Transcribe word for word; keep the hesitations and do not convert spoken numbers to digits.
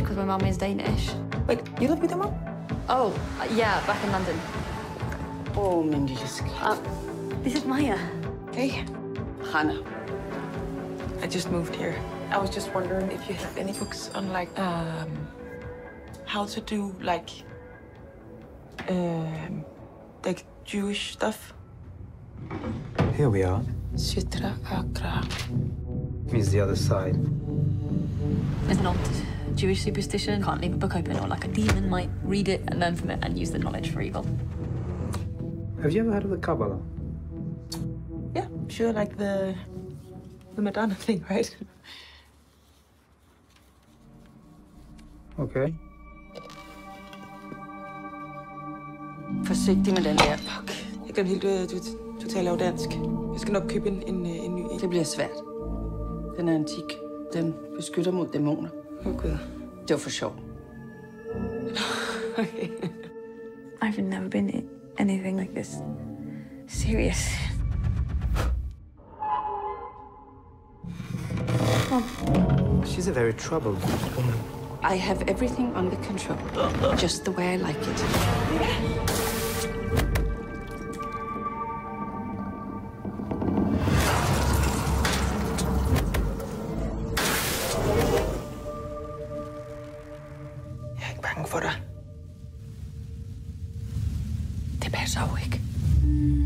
because my mum is Danish. Wait, you live with your mom? Oh, uh, yeah, back in London. Oh, min lille skat. Uh, this is Maya. Hey, Hannah. I just moved here. I was just wondering if you have any books on, like, um, how to do, like, um, like Jewish stuff. Here we are. Shitra Akra. Means the other side. There's an old Jewish superstition. Can't leave a book open, or like a demon might read it and learn from it and use the knowledge for evil. Have you ever heard of the Kabbalah? Yeah, sure, like the the Madonna thing, right? Okay. Forsigtig med den der. Fuck. Jeg glemte helt, du, du, du taler jo dansk. Jeg skal nok købe en, en, en ny. Det bliver svært. Den er antik. Den beskytter mod dæmoner. Åh, oh, Gud. Det var for sjov. Okay. I've never been in anything like this. Serious. Mom. She's a very troubled woman. I have everything under control. Just the way I like it. Jeg er ikke bange for dig. Det passer jo ikke.